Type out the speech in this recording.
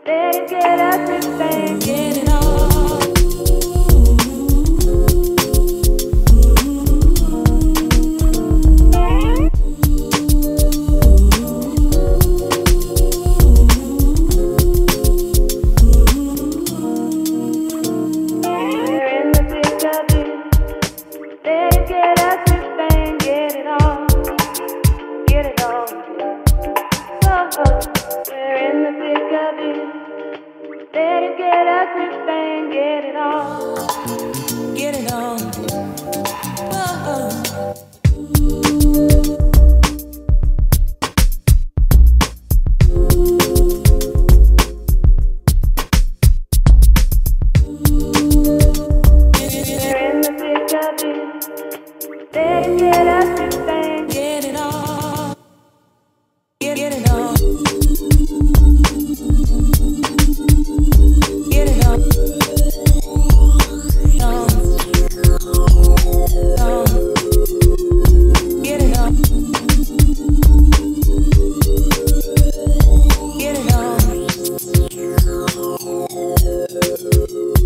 Better get up and bang, get it on. Better get up and bang, get it on. Get it on. Whoa. We're in the thick of it. Better get up and bang, get it on. Get it on. Get it on. Get it on. Get it on.